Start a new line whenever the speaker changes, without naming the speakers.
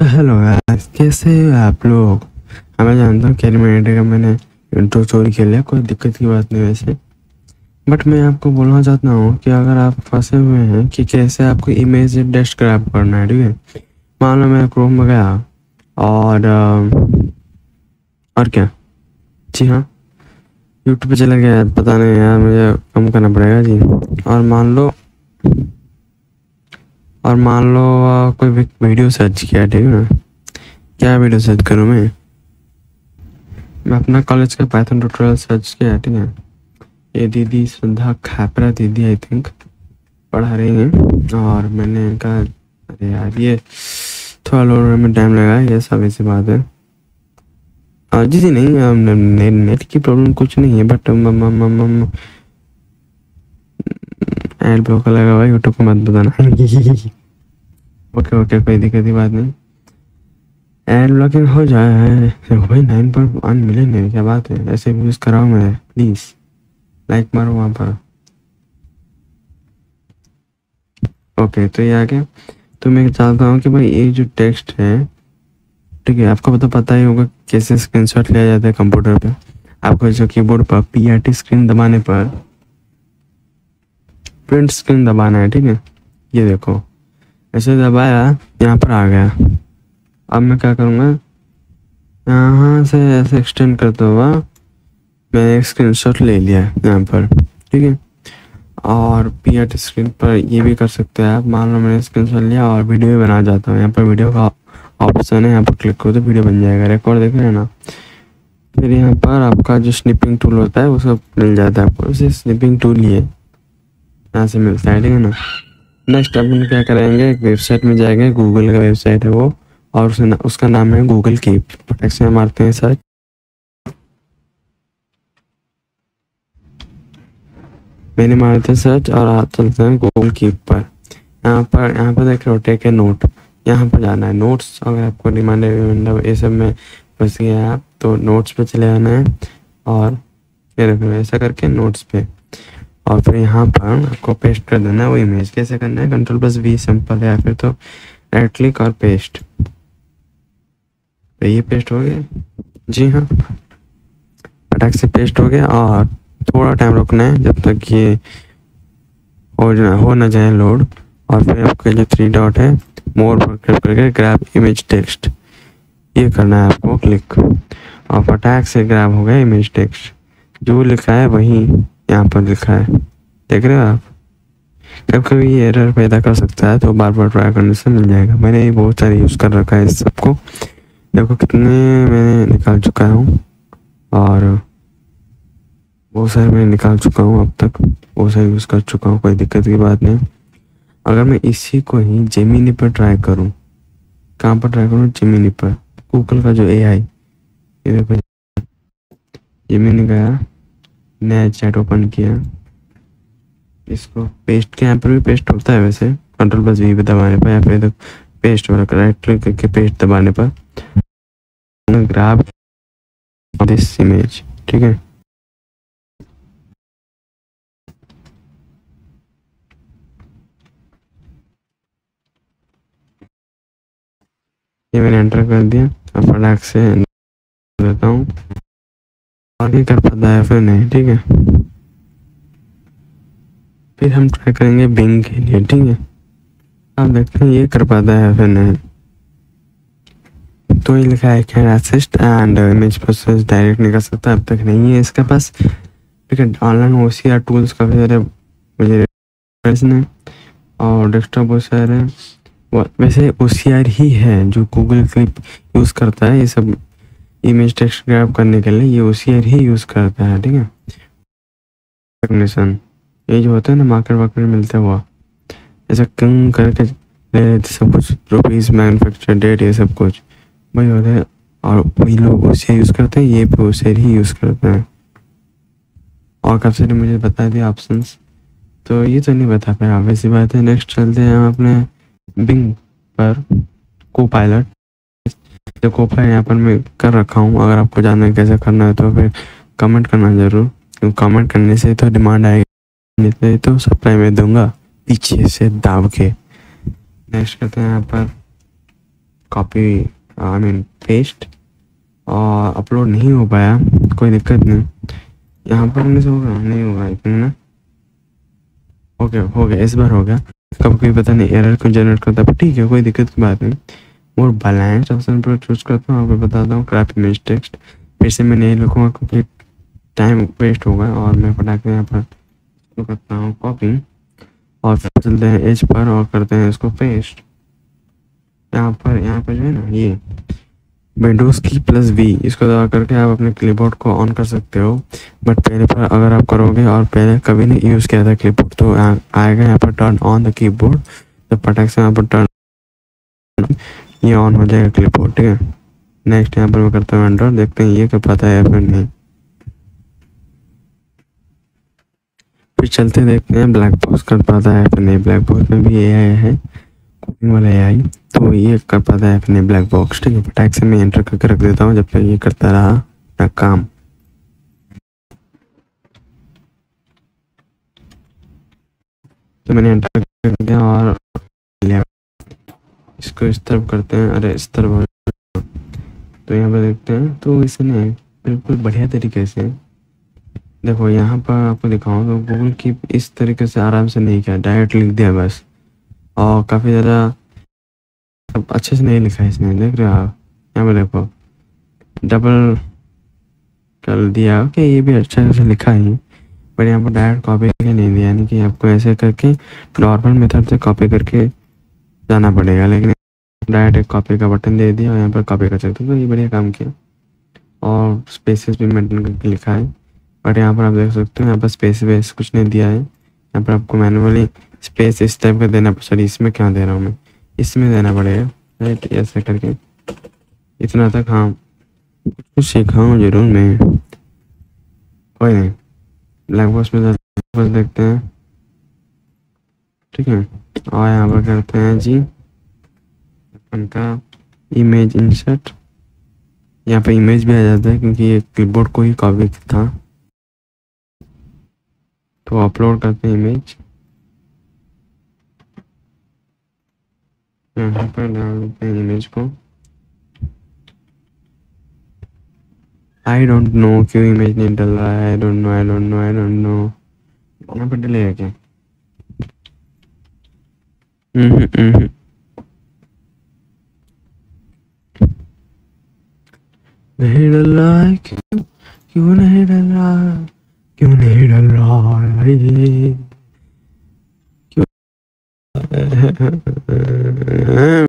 तो hello guys, कैसे हो आप लोग। मैं जानता हूँ कैरिमिनेटर का मैंने इंट्रो चोरी कर लिया, कोई दिक्कत की बात नहीं वैसे। बट मैं आपको बोलना चाहता हूँ कि अगर आप फंसे हुए हैं कि कैसे आपको इमेज डिस्क्राइब करना है, ठीक है। मान लो मैं क्रोम में गया और क्या, जी हाँ, यूट्यूब पे चला गया। पता नहीं यार, मुझे कम करना पड़ेगा जी। और मान लो कोई वीडियो सर्च किया, ठीक है ना। क्या वीडियो सर्च करूँ मैं अपना कॉलेज का पाइथन ट्यूटोरियल सर्च किया, ठीक है। ये दीदी सुधा खापरा दीदी आई थिंक पढ़ा रही हैं, और मैंने कहा अरे यार ये थोड़ा लोड में टाइम लगा, ये सब ऐसी बात है। जी जी नहीं, नेट की प्रॉब्लम कुछ नहीं है, बट एड ब्लॉक लगा हुआ है, यूट्यूब को मत बताना। ओके ओके, कोई दिक्कत की बात नहीं, एड ब्लॉकिंग हो जाए। भाई 9.1 मिलियन है, क्या बात है। ऐसे व्यूज कराओ, मैं प्लीज लाइक मारो वहाँ पर। ओके, तो ये आ गया। तो मैं चाहता हूँ कि भाई ये जो टेक्स्ट है, ठीक है, आपको तो पता ही होगा कैसे स्क्रीनशॉट लिया जाता है कंप्यूटर पे। आपको जो कीबोर्ड पर PRT स्क्रीन दबाने पर प्रिंट स्क्रीन दबाना है, ठीक है। ये देखो, ऐसे दबाया, यहाँ पर आ गया। अब मैं क्या करूँगा, यहाँ से ऐसे एक्सटेंड करते हुआ मैंने एक स्क्रीनशॉट ले लिया है यहाँ पर, ठीक है। और PRT स्क्रीन पर ये भी कर सकते हैं आप। मान लो मैंने स्क्रीनशॉट लिया और वीडियो भी बना जाता हूँ। यहाँ पर वीडियो का ऑप्शन है, यहाँ पर क्लिक करो तो वीडियो बन जाएगा, रिकॉर्ड देख रहे हैं ना। फिर यहाँ पर आपका जो स्निपिंग टूल होता है वो सब मिल जाता है आपको। उसे स्निपिंग टूल ही है, यहाँ से मिलता है, ठीक है ना। नेक्स्ट अपन क्या करेंगे, एक वेबसाइट में जाएंगे, गूगल का वेबसाइट है वो, और उसका नाम है गूगल कीप। फटाक से मारते हैं सर्च, मैंने मारते हैं सर्च और आप चलते हैं गूगल कीप पर। यहाँ पर देख रहे हो टेक ए नोट, यहाँ पर जाना है। नोट्स, अगर आपको रिमाइंडर ये सब में फंस गया है आप, तो नोट्स पे चले जाना है, और ये देखो ऐसा करके नोट्स पे, और फिर यहाँ पर आपको पेस्ट कर देना है वो इमेज। कैसे करना है, Ctrl+V सिंपल है, या फिर तो राइट क्लिक और पेस्ट। तो ये पेस्ट हो गया, जी हाँ, फटाक से पेस्ट हो गया। और थोड़ा टाइम रुकना है जब तक ये हो ना जाए लोड। और फिर आपके जो 3 डॉट है, मोर पर क्लिक करके ग्रैब इमेज टेक्स्ट, ये करना है आपको क्लिक, और फटाक से ग्रैब हो गया इमेज टेक्स्ट। जो लिखा है वही यहाँ पर लिखा है, देख रहे हो आप। कभी कभी ये एरर पैदा कर सकता है, तो बार बार ट्राई करने से मिल जाएगा। मैंने ये बहुत सारे यूज़ कर रखा है इस सबको, देखो कितने मैंने निकाल चुका हूँ, और बहुत सारे मैं निकाल चुका हूँ अब तक, बहुत सारे यूज़ कर चुका हूँ, कोई दिक्कत की बात नहीं। अगर मैं इसी को ही जेमिनी पर ट्राई करूँ, कहाँ पर ट्राई करूँ, जेमिनी पर, गूगल का जो AI, ये देखो जेमिनी गया, नया चैट ओपन किया, इसको पेस्ट के, यहाँ पर भी पेस्ट होता है वैसे, Ctrl+V पे दबाने पर, या फिर पेस्ट वाला राइट क्लिक करके पेस्ट दबाने पर ग्रैब दिस इमेज, ठीक है। ये मैंने एंटर कर दिया, अब फटाक से देता हूँ, आगे कर पाता है फिर नहीं, ठीक है। फिर हम ट्राई करेंगे बिंग के लिए, ठीक है। आप देखते हैं ये कर पाता है फिर नहीं। तो ये लिखा है can assist and image process direct नहीं कर सकता, अब तक नहीं है इसके पास, ठीक है। ऑनलाइन OCR टूल्स काफ़ी सारे मुझे ने, और डेस्कटॉप बहुत सारे, वैसे OCR ही है जो गूगल क्लिप यूज़ करता है ये सब इमेज टेक्स्ट ग्रैब करने के लिए, ये OCR ही यूज़ करता है, ठीक है। टेक्नीशियन ये जो होता है ना, मार्केट वार्केट मिलता है वो, ऐसा कम करके ले लेते सब कुछ, रुपीज़, मैनुफैक्चर डेट, ये सब कुछ वही होता है, और वही लोग OCR यूज़ करते हैं, ये भी OCR ही यूज़ करते हैं। और काफ़ी सारे मुझे बता दिए ऑप्शंस, तो ये तो नहीं बता पाया, वैसी बात है। नेक्स्ट चलते हैं हम अपने बिंग पर, कोपायलट। जो कोपायलट यहाँ पर मैं कर रखा हूँ, अगर आपको जानना है कैसे करना है तो फिर कमेंट करना ज़रूर, क्योंकि कमेंट करने से तो डिमांड आएगी, नहीं तो सप्लाई में दूंगा पीछे से दाब के। नेक्स्ट करते हैं यहाँ पर कॉपी आई मीन पेस्ट, और अपलोड नहीं हो पाया, कोई दिक्कत नहीं। यहाँ पर हमने से होगा नहीं होगा इतना ना, ओके हो गया, इस बार हो गया। कब कोई पता नहीं एरर क्यों जनरेट करता है, पर ठीक है कोई दिक्कत की बात नहीं। और बैलेंस ऑप्शन पर चूज करता हूँ, आपको बताता हूँ क्राफ्ट इमेज टेक्स्ट। फिर से मैं नहीं लिखूँगा क्योंकि टाइम वेस्ट होगा, और मैं फटाक से यहाँ पर तो करता हूँ कॉपी, और फिर चलते हैं एज पर और करते हैं इसको पेस्ट। यहाँ पर जो है ना ये विंडोज की प्लस वी, इसको दबा करके आप अपने क्लिपबोर्ड को ऑन कर सकते हो। बट पहले पर अगर आप करोगे और पहले कभी नहीं यूज़ किया था क्लिपबोर्ड, तो आएगा यहाँ पर टर्न ऑन द कीबोर्ड, तो फटाक से यहाँ पर टर्न ये ऑन हो जाएगा क्लिपबोर्ड, ठीक है। नेक्स्ट यहाँ पर मैं करता हूँ एंटर, देखते हैं ये कर पाता है या फिर नहीं। फिर चलते देखते हैं ब्लैक बॉक्स कर पाता है फिर नहीं। ब्लैक बॉक्स में भी एआई है, कुकिंग वाला एआई, तो ये कर पाता है फिर नहीं ब्लैक बॉक्स, ठीक है। फटाक से मैं एंटर करके रख देता हूँ जब तक ये करता रहा अपना काम। तो मैंने एंटर कर दिया और इसको इस तरफ करते हैं, अरे इस तरफ। तो यहाँ पर देखते हैं, तो इसने बिल्कुल बढ़िया तरीके से, देखो यहाँ पर आपको दिखाऊँ तो गूगल की इस तरीके से आराम से नहीं किया, डायरेक्ट लिख दिया बस, और काफ़ी ज़्यादा अच्छे से नहीं लिखा है इसने, देख रहे हो आप। यहाँ पर देखो डबल कर दिया, ओके ये भी अच्छा से लिखा है, पर यहाँ पर डायरेक्ट कॉपी करके नहीं दिया, यानी कि आपको ऐसे करके नॉर्मल मेथड से कॉपी करके जाना पड़ेगा, लेकिन डायरेक्ट एक कॉपी का बटन दे दिया और यहाँ पर कॉपी कर सकते हो, तो ये बढ़िया काम किया। और स्पेसेस भी मेंटेन करके लिखा है, बट यहाँ पर आप देख सकते हो यहाँ पर स्पेस वेस कुछ नहीं दिया है। यहाँ पर आपको मैनुअली स्पेस इस टाइप का देना, सॉरी इसमें क्या दे रहा हूँ मैं, इसमें देना पड़ेगा, राइट, ऐसे करके इतना तक। हाँ कुछ सीखा हूँ जरूर मैं, कोई नहीं। ब्लैक बॉक्स में बस देखते हैं, ठीक है। और यहाँ पर करते हैं जी उनका इमेज इंसर्ट, यहाँ पे इमेज भी आ जाता है क्योंकि ये क्लिपबोर्ड को ही कॉपी था। तो अपलोड करते हैं इमेज, यहाँ पर डाल देते हैं इमेज को। आई डोंट नो क्यों इमेज नहीं डल रहा है, I don't know I don't know I don't know. यहाँ पर डलेगा क्या? नहीं डल रहा है, क्यों नहीं डल रहा, क्यों नहीं डल रहा है ये, क्यों